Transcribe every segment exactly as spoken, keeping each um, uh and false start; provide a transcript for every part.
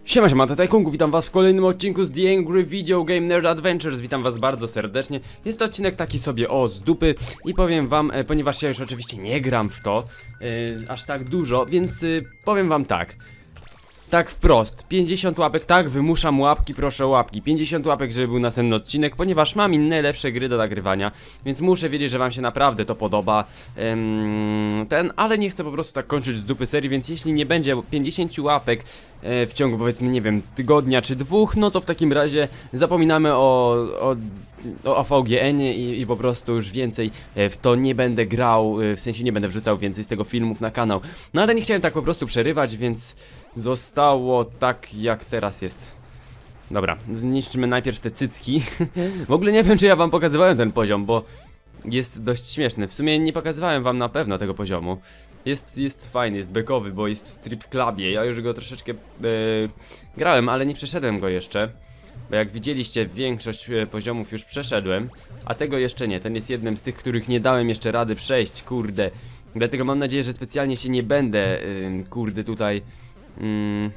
Siema, siema, tutaj Kungu, witam was w kolejnym odcinku z The Angry Video Game Nerd Adventures. Witam was bardzo serdecznie. Jest to odcinek taki sobie o z dupy i powiem wam, e, ponieważ ja już oczywiście nie gram w to e, aż tak dużo, więc e, powiem wam tak. Tak wprost, pięćdziesiąt łapek, tak, wymuszam łapki, proszę o łapki. pięćdziesiąt łapek, żeby był następny odcinek, ponieważ mam inne lepsze gry do nagrywania, więc muszę wiedzieć, że wam się naprawdę to podoba. Ehm, ten, ale nie chcę po prostu tak kończyć z dupy serii, więc jeśli nie będzie pięćdziesiąt łapek e, w ciągu, powiedzmy, nie wiem, tygodnia czy dwóch, no to w takim razie zapominamy o, o, o A V G N-ie i, i po prostu już więcej e, w to nie będę grał, e, w sensie nie będę wrzucał więcej z tego filmów na kanał. No ale nie chciałem tak po prostu przerywać, więc zostało tak jak teraz jest. Dobra, zniszczymy najpierw te cycki. W ogóle nie wiem, czy ja wam pokazywałem ten poziom, bo jest dość śmieszny. W sumie nie pokazywałem wam na pewno tego poziomu. Jest, jest fajny, jest bekowy, bo jest w strip clubie. Ja już go troszeczkę yy, grałem, ale nie przeszedłem go jeszcze. Bo jak widzieliście, większość yy, poziomów już przeszedłem, a tego jeszcze nie. Ten jest jednym z tych, których nie dałem jeszcze rady przejść, kurde. Dlatego mam nadzieję, że specjalnie się nie będę, yy, kurde, tutaj... Mm,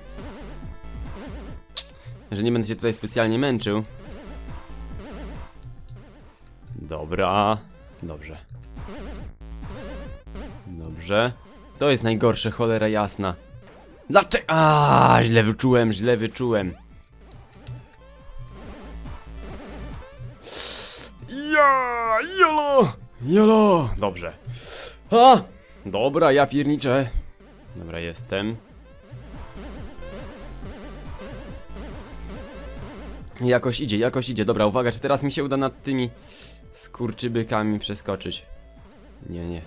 że nie będę się tutaj specjalnie męczył. Dobra. Dobrze. Dobrze. To jest najgorsze, cholera jasna. Dlaczego? A, źle wyczułem, źle wyczułem. Ja, jolo, jolo. Dobrze. A, dobra, ja pierniczę. Dobra, jestem. Jakoś idzie, jakoś idzie. Dobra, uwaga, czy teraz mi się uda nad tymi skurczybykami przeskoczyć? Nie, nie.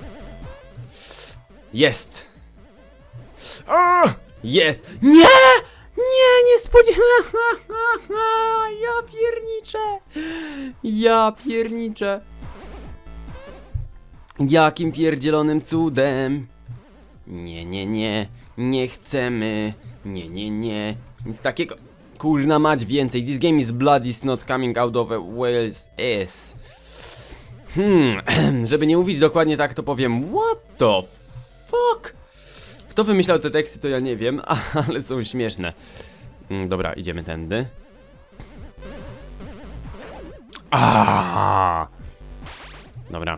Jest! A! Jest! Nie! Nie, nie spodziewałem. Ja pierniczę. Ja pierniczę. Jakim pierdzielonym cudem. Nie, nie, nie. Nie chcemy. Nie, nie, nie. Nic takiego. Kurna mać, więcej. This game is blood is not coming out of a whale's ass. Hmm, żeby nie mówić dokładnie tak, to powiem what the fuck? Kto wymyślał te teksty, to ja nie wiem, ale są śmieszne. Dobra, idziemy tędy. Aaaa! Dobra.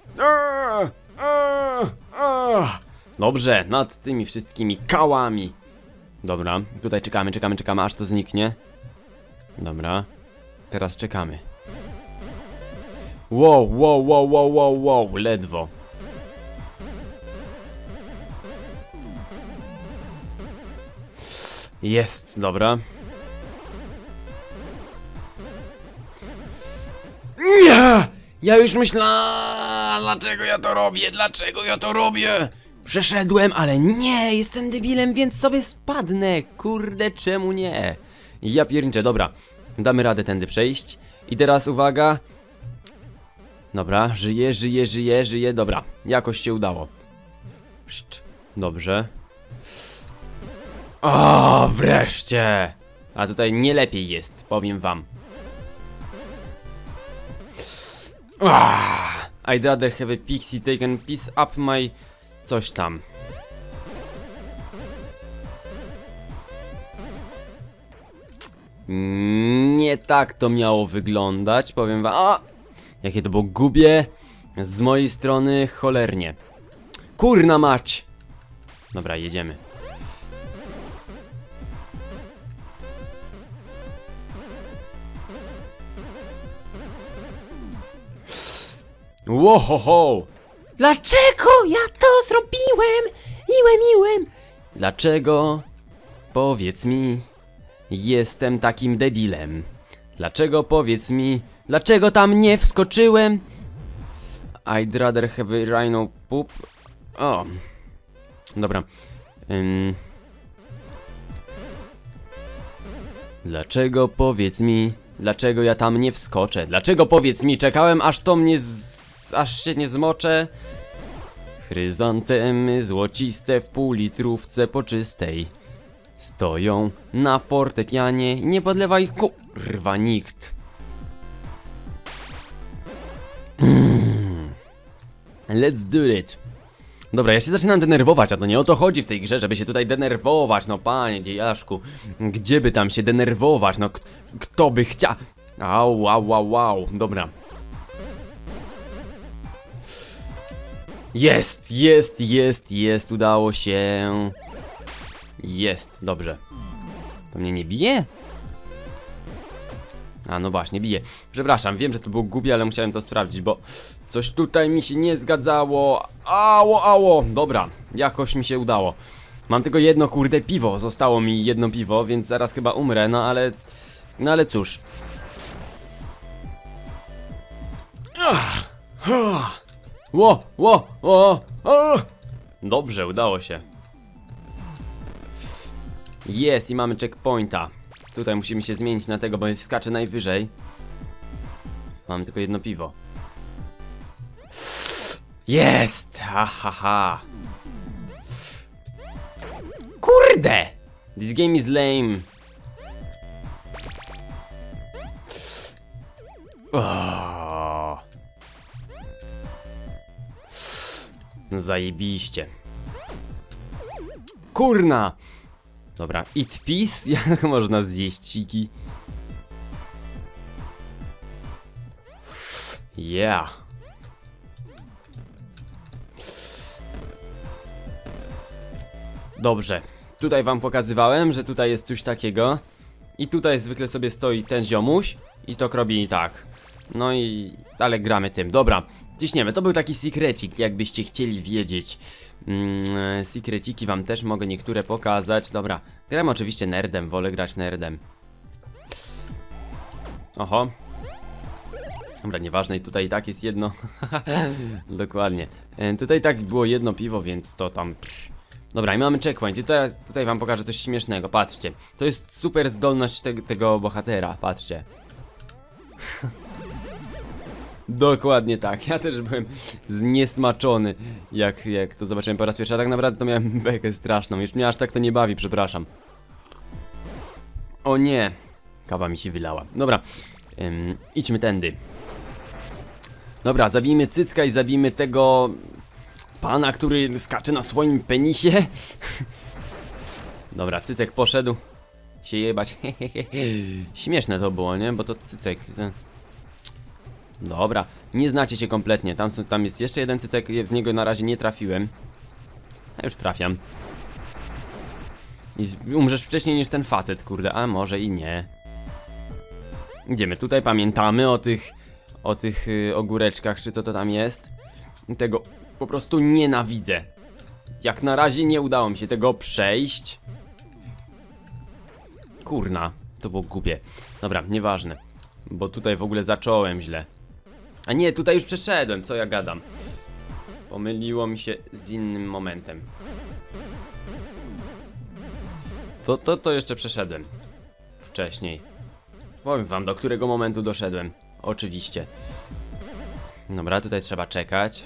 Dobrze, nad tymi wszystkimi kałami. Dobra, tutaj czekamy, czekamy, czekamy, aż to zniknie. Dobra, teraz czekamy. Wow, wow, wow, wow, wow, wow, ledwo. Jest, dobra. Nie! Ja już myślałem, dlaczego ja to robię, dlaczego ja to robię? Przeszedłem, ale nie, jestem debilem, więc sobie spadnę. Kurde, czemu nie? Ja pierniczę, dobra. Damy radę tędy przejść. I teraz uwaga. Dobra, żyję, żyję, żyję, żyję. Dobra, jakoś się udało. Szt, dobrze. O, wreszcie. A tutaj nie lepiej jest, powiem wam. Ah, I'd rather have a pixie taken piece up my... coś tam. Nie tak to miało wyglądać, powiem wam. A! Jakie to było głupie z mojej strony, cholernie. Kurna mać! Dobra, jedziemy. Łohoho! Dlaczego ja to zrobiłem? Miłem, miłem. Dlaczego? Powiedz mi. Jestem takim debilem. Dlaczego, powiedz mi. Dlaczego tam nie wskoczyłem? I'd rather have a rhino poop. O. Dobra. Ym. Dlaczego, powiedz mi. Dlaczego ja tam nie wskoczę? Dlaczego, powiedz mi. Czekałem aż to mnie z... aż się nie zmoczę. Chryzantemy złociste w półlitrówce poczystej stoją na fortepianie i nie podlewa ich kurwa nikt. Mm. Let's do it. Dobra, ja się zaczynam denerwować, a to nie o to chodzi w tej grze, żeby się tutaj denerwować. No panie dziejaszku, gdzie by tam się denerwować? No kto by chciał? Au, au, au, au, dobra. Jest, jest, jest, jest, udało się. Jest, dobrze. To mnie nie bije? A no właśnie, bije. Przepraszam, wiem, że to było głupie, ale musiałem to sprawdzić, bo coś tutaj mi się nie zgadzało. Ało, ało. Dobra, jakoś mi się udało. Mam tylko jedno kurde piwo, zostało mi jedno piwo, więc zaraz chyba umrę, no ale... No ale cóż. Ło, ło, ło, ło. Dobrze, udało się. Jest i mamy checkpointa. Tutaj musimy się zmienić na tego, bo skacze najwyżej. Mamy tylko jedno piwo. Jest! Ha, ha, ha. Kurde! This game is lame. Oh. Zajebiście. Kurna! Dobra, eat peace? Jak można zjeść ciki? Yeah. Dobrze, tutaj wam pokazywałem, że tutaj jest coś takiego. I tutaj zwykle sobie stoi ten ziomuś i to robi tak. No i... ale gramy tym, dobra. Ciśniemy, to był taki secrecik, jakbyście chcieli wiedzieć. mm, Secreciki wam też mogę niektóre pokazać. Dobra, gram oczywiście nerdem, wolę grać nerdem. Oho. Dobra, nieważne, i tutaj i tak jest jedno. Dokładnie. e, Tutaj i tak było jedno piwo, więc to tam... Dobra, i mamy checkpoint. I tutaj, tutaj wam pokażę coś śmiesznego, patrzcie. To jest super zdolność te, tego bohatera, patrzcie. Dokładnie tak, ja też byłem zniesmaczony, jak, jak to zobaczyłem po raz pierwszy, a tak naprawdę to miałem bekę straszną, już mnie aż tak to nie bawi, przepraszam. O nie, kawa mi się wylała. Dobra, ym, idźmy tędy. Dobra, zabijmy cycka i zabijmy tego pana, który skacze na swoim penisie. Dobra, cycek poszedł się jebać. Śmieszne to było, nie? Bo to cycek... Dobra, nie znacie się kompletnie. Tam, są, tam jest jeszcze jeden cycek, w niego na razie nie trafiłem. A już trafiam. I umrzesz wcześniej niż ten facet, kurde, a może i nie. Idziemy, tutaj pamiętamy o tych, o tych yy, ogóreczkach, czy co to tam jest. Tego po prostu nienawidzę. Jak na razie nie udało mi się tego przejść. Kurna, to było głupie. Dobra, nieważne, bo tutaj w ogóle zacząłem źle. A nie, tutaj już przeszedłem, co ja gadam. Pomyliło mi się z innym momentem. To, to, to jeszcze przeszedłem wcześniej. Powiem wam, do którego momentu doszedłem. Oczywiście. Dobra, tutaj trzeba czekać.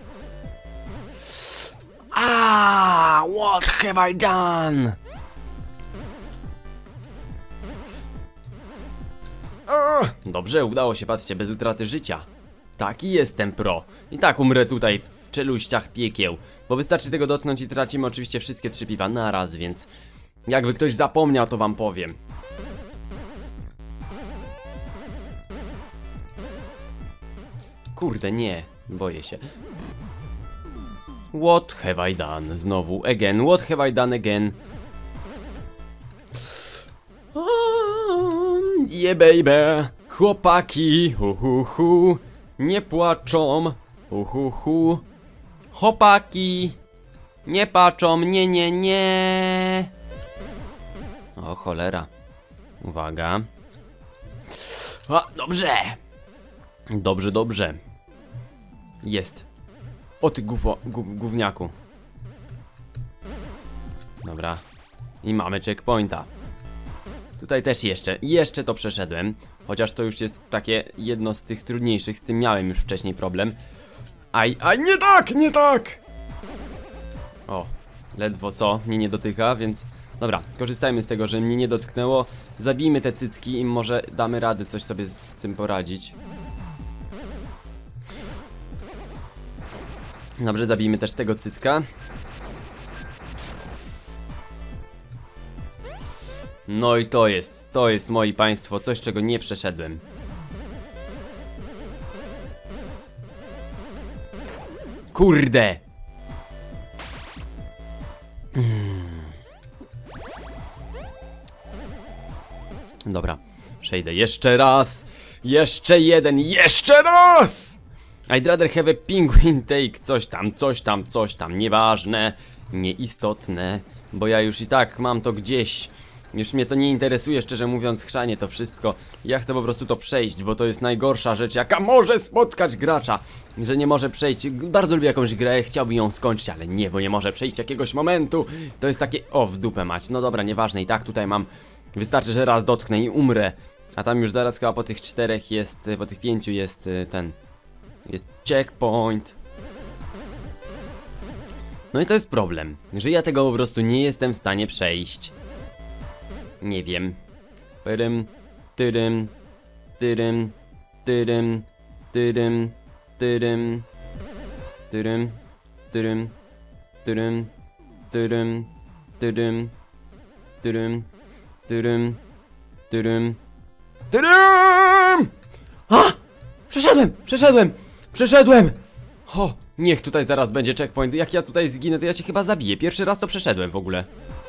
Ah, what have I done? Dobrze, udało się, patrzcie, bez utraty życia. Taki jestem pro. I tak umrę tutaj w czeluściach piekieł, bo wystarczy tego dotknąć i tracimy oczywiście wszystkie trzy piwa naraz, więc jakby ktoś zapomniał, to wam powiem. Kurde, nie, boję się. What have I done? Znowu, again, what have I done again? Yeah baby, chłopaki, hu hu hu, nie płaczą, hu hu hu. Chłopaki, nie patrzą, nie, nie, nie. O cholera, uwaga. A, dobrze. Dobrze, dobrze. Jest. O ty gówno, gów, gówniaku. Dobra. I mamy checkpointa. Tutaj też jeszcze, jeszcze to przeszedłem. Chociaż to już jest takie jedno z tych trudniejszych. Z tym miałem już wcześniej problem. Aj, aj, nie tak, nie tak! O, ledwo co, mnie nie dotyka, więc... Dobra, korzystajmy z tego, że mnie nie dotknęło. Zabijmy te cycki i może damy radę coś sobie z tym poradzić. Dobrze, zabijmy też tego cycka. No i to jest, to jest, moi państwo, coś, czego nie przeszedłem. Kurde! Hmm. Dobra, przejdę jeszcze raz. Jeszcze jeden, jeszcze raz! I'd rather have a penguin take coś tam, coś tam, coś tam, nieważne, nieistotne, bo ja już i tak mam to gdzieś. Już mnie to nie interesuje, szczerze mówiąc, chrzanie to wszystko. Ja chcę po prostu to przejść, bo to jest najgorsza rzecz, jaka może spotkać gracza. Że nie może przejść. Bardzo lubię jakąś grę, chciałbym ją skończyć, ale nie, bo nie może przejść jakiegoś momentu. To jest takie, o, w dupę mać. No dobra, nieważne, i tak tutaj mam. Wystarczy, że raz dotknę i umrę. A tam już zaraz chyba po tych czterech jest, po tych pięciu jest ten, jest checkpoint. No i to jest problem, że ja tego po prostu nie jestem w stanie przejść. Nie wiem. Tyrym, tyrym, tyrym, tyrym, tyrym, tyrym, tyrym, tyrym, tyrym, tyrym, tyrym, tyrym, tyrym, tyrym, tyrym. A! Przeszedłem! Przeszedłem! Przeszedłem! O! Niech tutaj zaraz będzie checkpoint. Jak ja tutaj zginę, to ja się chyba zabiję. Pierwszy raz to przeszedłem w ogóle.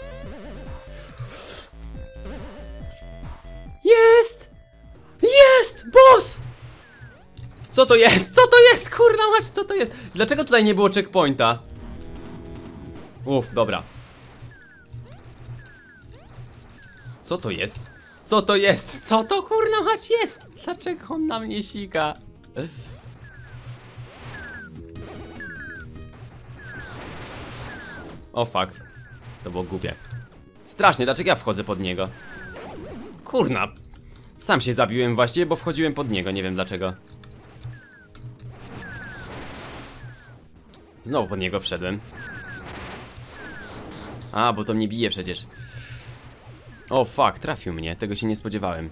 Jest! Jest! Boss! Co to jest? Co to jest? Kurna mać, co to jest? Dlaczego tutaj nie było checkpointa? Uff, dobra. Co to jest? Co to jest? Co to kurna mać jest? Dlaczego on na mnie sika? O fuck. To było głupie. Strasznie, dlaczego ja wchodzę pod niego? Kurna. Sam się zabiłem właściwie, bo wchodziłem pod niego, nie wiem dlaczego. Znowu pod niego wszedłem. A, bo to mnie bije przecież. O fuck, trafił mnie, tego się nie spodziewałem.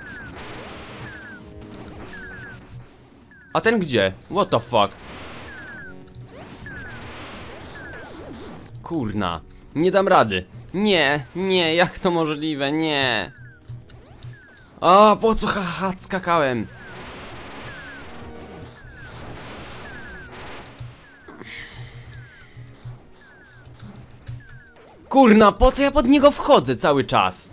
A ten gdzie? What the fuck? Kurna, nie dam rady. Nie, nie, jak to możliwe, nie. A, po co haha, skakałem? Kurna, po co ja pod niego wchodzę cały czas?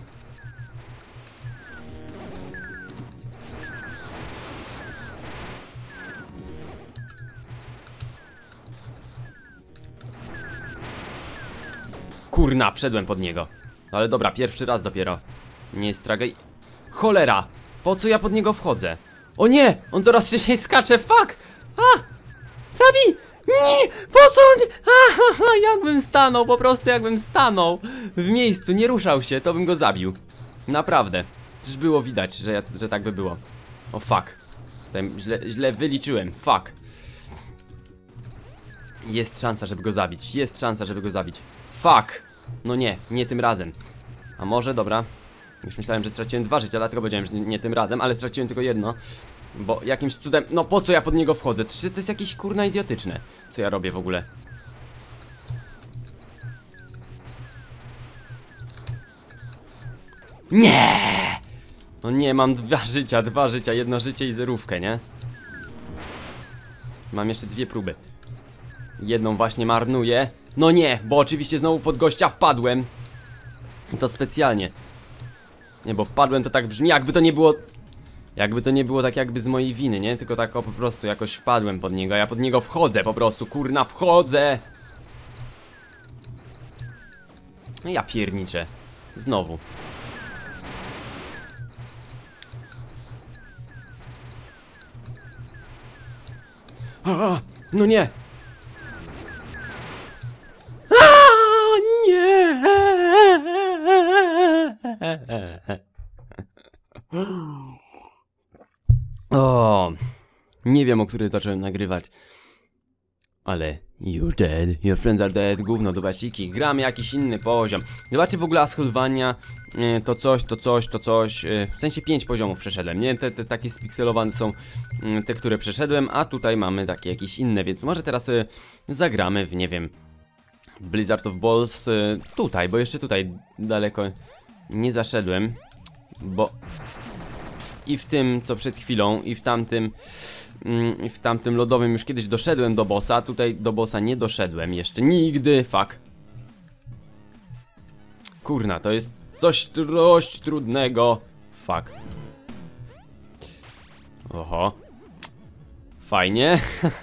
Kurna, wszedłem pod niego. Ale dobra, pierwszy raz dopiero. Nie jest tragedii. Cholera! Po co ja pod niego wchodzę? O nie! On coraz wcześniej skacze, fuck! A! Zabij! Nie! Po co on... Aha, jakbym stanął, po prostu jakbym stanął w miejscu, nie ruszał się, to bym go zabił. Naprawdę. Przecież było widać, że, ja, że tak by było. O fuck. Tutaj źle, źle wyliczyłem, fuck. Jest szansa, żeby go zabić, jest szansa, żeby go zabić. Fuck! No nie, nie tym razem. A może, dobra. Już myślałem, że straciłem dwa życia, dlatego powiedziałem, że nie, nie tym razem, ale straciłem tylko jedno. Bo jakimś cudem... No po co ja pod niego wchodzę? To jest jakieś kurna idiotyczne. Co ja robię w ogóle? Nie! No nie, mam dwa życia, dwa życia, jedno życie i zerówkę, nie? Mam jeszcze dwie próby. Jedną właśnie marnuję. No nie, bo oczywiście znowu pod gościa wpadłem. I to specjalnie. Nie, bo wpadłem to tak brzmi, jakby to nie było... Jakby to nie było tak jakby z mojej winy, nie? Tylko tak o, po prostu jakoś wpadłem pod niego, a ja pod niego wchodzę po prostu, kurna, wchodzę! No ja pierniczę. Znowu. A, no nie! A, nie! O, nie wiem, o której zacząłem nagrywać. Ale you're dead, your friends are dead, gówno do basiki. Gramy jakiś inny poziom. Zobaczcie w ogóle Asylwania, to coś, to coś, to coś. W sensie pięć poziomów przeszedłem, nie? Te, te takie spikselowane są te, które przeszedłem, a tutaj mamy takie jakieś inne, więc może teraz zagramy w, nie wiem, Blizzard of Balls tutaj, bo jeszcze tutaj daleko nie zaszedłem, bo i w tym, co przed chwilą, i w tamtym, mm, i w tamtym lodowym już kiedyś doszedłem do bossa. Tutaj do bossa nie doszedłem jeszcze nigdy, fuck. Kurna, to jest coś dość trudnego. Fuck. Oho. Fajnie.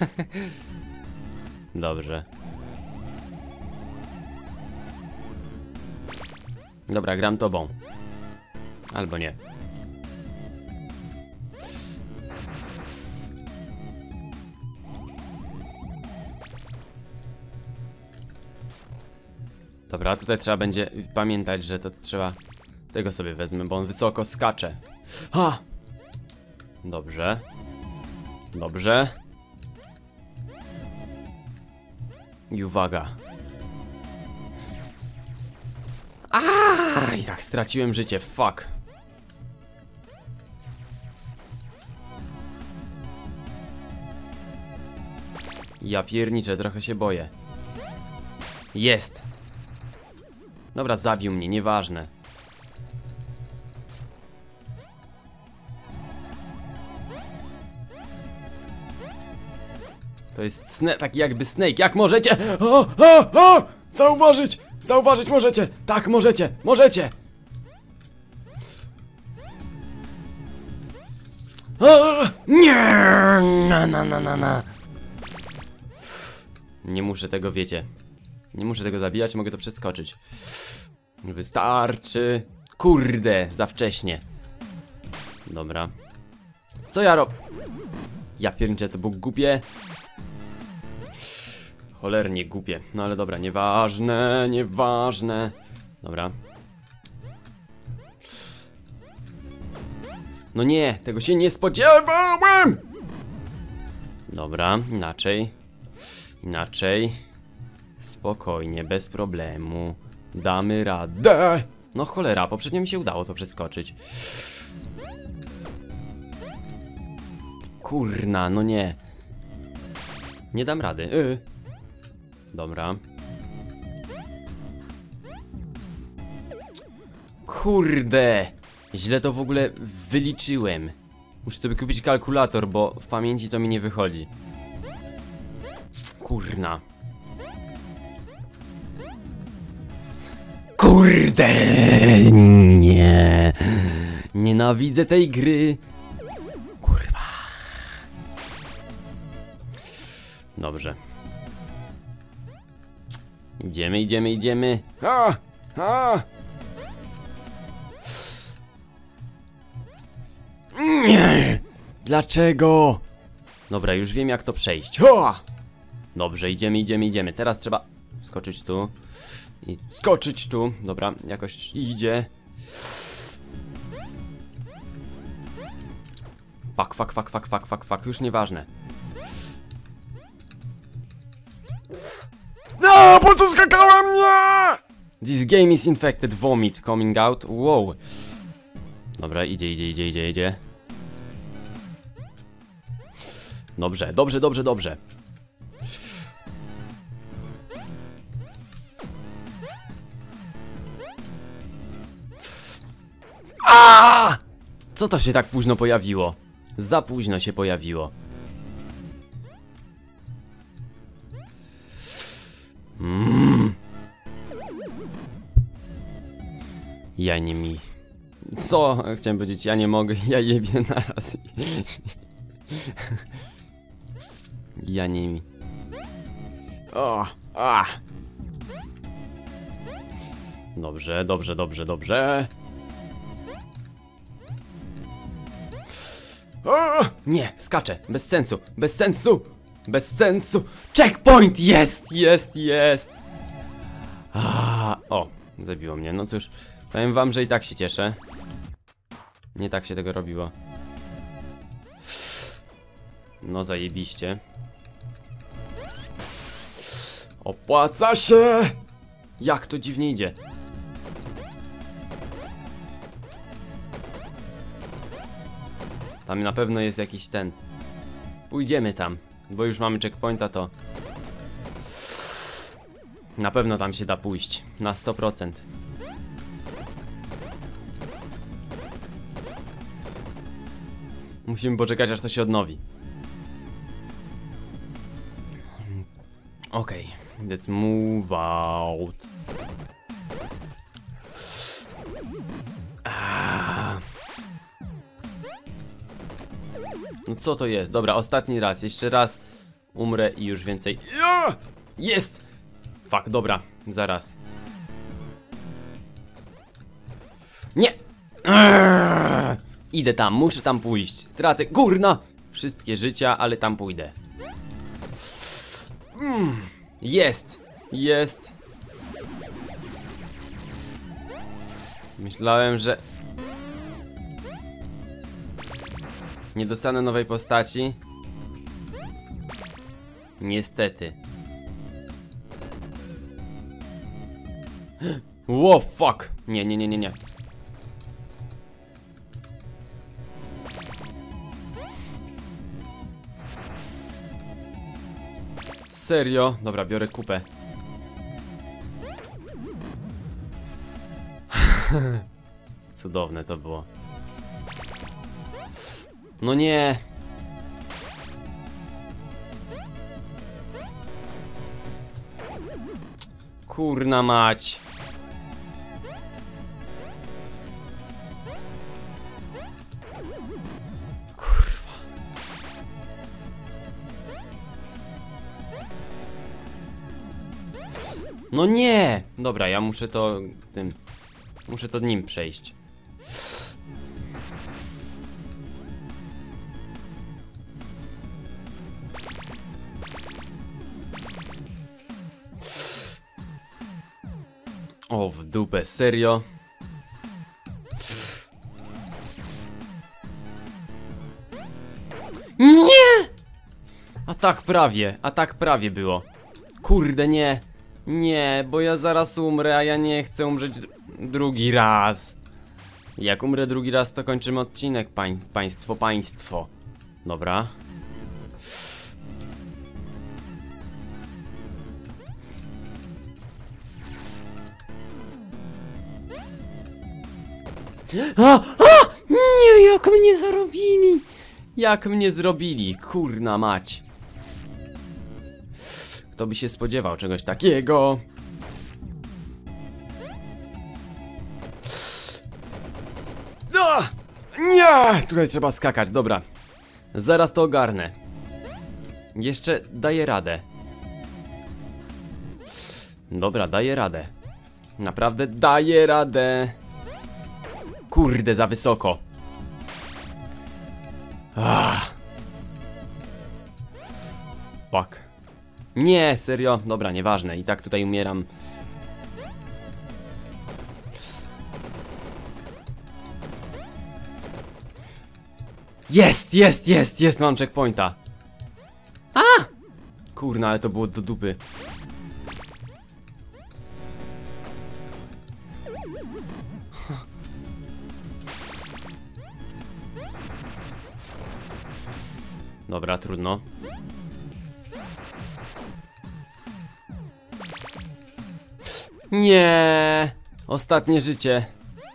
Dobrze. Dobra, gram tobą. Albo nie. Dobra, tutaj trzeba będzie pamiętać, że to trzeba... Tego sobie wezmę, bo on wysoko skacze. Ha! Dobrze. Dobrze. I uwaga. Aaaa! I tak straciłem życie, fuck. Ja pierniczę, trochę się boję. Jest! Dobra, zabił mnie, nieważne. To jest sne taki jakby Snake, jak możecie? O, o, o! Zauważyć! Zauważyć możecie! Tak, możecie! Możecie! O! Nie! Na, na, na, na, na. Nie muszę tego, wiecie. Nie muszę tego zabijać, mogę to przeskoczyć. Wystarczy. Kurde, za wcześnie. Dobra. Co ja robię? Ja pierniczę, to było głupie. Cholernie głupie. No ale dobra, nieważne, nieważne. Dobra. No nie, tego się nie spodziewałem! Dobra, inaczej. Inaczej. Spokojnie, bez problemu. Damy radę. No cholera, poprzednio mi się udało to przeskoczyć. Kurna, no nie. Nie dam rady. Yy. Dobra. Kurde. Źle to w ogóle wyliczyłem. Muszę sobie kupić kalkulator, bo w pamięci to mi nie wychodzi. Kurna. Kurde. Nie. Nienawidzę tej gry. Kurwa. Dobrze. Idziemy, idziemy, idziemy. A! A! Nie! Dlaczego? Dobra, już wiem jak to przejść. Ha! Dobrze, idziemy, idziemy, idziemy. Teraz trzeba skoczyć tu. I skoczyć tu. Dobra, jakoś idzie. Fuck, fuck, fuck, fuck, fuck, fuck, fuck. Już nieważne. No, po co skakałem? Nie! This game is infected. Vomit coming out. Wow. Dobra, idzie, idzie, idzie, idzie, idzie. Dobrze, dobrze, dobrze, dobrze. A! Co to się tak późno pojawiło? Za późno się pojawiło. Mm. Ja nie mi. Co? Chciałem powiedzieć, ja nie mogę, ja jebie naraz. Ja nie mi. O, a. Dobrze, dobrze, dobrze, dobrze. O! Nie, skaczę, bez sensu, bez sensu, bez sensu. Checkpoint, jest, jest, jest. A, o, zabiło mnie, no cóż, powiem wam, że i tak się cieszę. Nie tak się tego robiło. No zajebiście. Opłaca się! Jak to dziwnie idzie. Tam na pewno jest jakiś ten. Pójdziemy tam, bo już mamy checkpointa, to na pewno tam się da pójść. Na sto procent. Musimy poczekać, aż to się odnowi. Okej, okay, let's move out. Ah. No co to jest? Dobra, ostatni raz, jeszcze raz umrę i już więcej. Jest! Fuck, dobra, zaraz. Nie! Arr! Idę tam, muszę tam pójść. Stracę, kurna! Wszystkie życia, ale tam pójdę. Mm. Jest! Jest! Myślałem, że nie dostanę nowej postaci. Niestety. Wow, fuck! Nie, nie, nie, nie, nie. Serio? Dobra, biorę kupę. Cudowne to było. No nie. Kurna mać. Kurwa. No nie. Dobra, ja muszę to tym. Muszę to nim przejść. O, w dupę, serio? Nie! A tak prawie, a tak prawie było. Kurde, nie. Nie, bo ja zaraz umrę, a ja nie chcę umrzeć dr drugi raz. Jak umrę drugi raz, to kończymy odcinek, pań państwo, państwo. Dobra. A, a! Nie, jak mnie zrobili! Jak mnie zrobili, kurna mać. Kto by się spodziewał czegoś takiego? A! Nie! Tutaj trzeba skakać, dobra. Zaraz to ogarnę. Jeszcze daję radę. Dobra, daję radę. Naprawdę daję radę. Kurde, za wysoko. Ah. Fuck. Nie, serio? Dobra, nieważne. I tak tutaj umieram. Jest, jest, jest, jest, mam checkpointa. A! Kurna, ale to było do dupy. Dobra, trudno. Nie, ostatnie życie.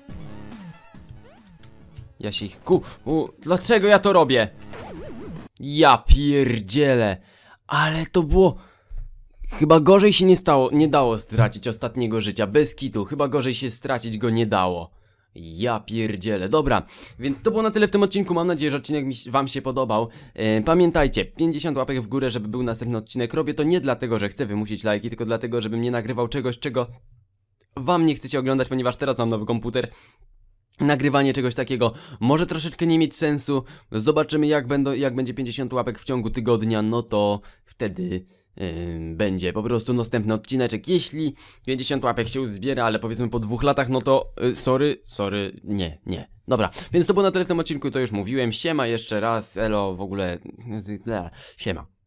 Ja się ich ku... U, dlaczego ja to robię? Ja pierdzielę. Ale to było... Chyba gorzej się nie stało, nie dało stracić ostatniego życia. Bez kitu, chyba gorzej się stracić go nie dało. Ja pierdzielę. Dobra, więc to było na tyle w tym odcinku. Mam nadzieję, że odcinek mi, wam się podobał. e, Pamiętajcie, pięćdziesiąt łapek w górę, żeby był następny odcinek. Robię to nie dlatego, że chcę wymusić lajki, tylko dlatego, żebym nie nagrywał czegoś, czego wam nie chcecie oglądać, ponieważ teraz mam nowy komputer. Nagrywanie czegoś takiego może troszeczkę nie mieć sensu. Zobaczymy, jak, będą, jak będzie pięćdziesiąt łapek w ciągu tygodnia. No to wtedy Yy, będzie po prostu następny odcineczek. Jeśli pięćdziesiąt łapek się uzbiera, ale powiedzmy po dwóch latach, no to yy, sorry, sorry, nie, nie. Dobra, więc to było na tyle w tym odcinku, to już mówiłem. Siema jeszcze raz, elo, w ogóle, siema.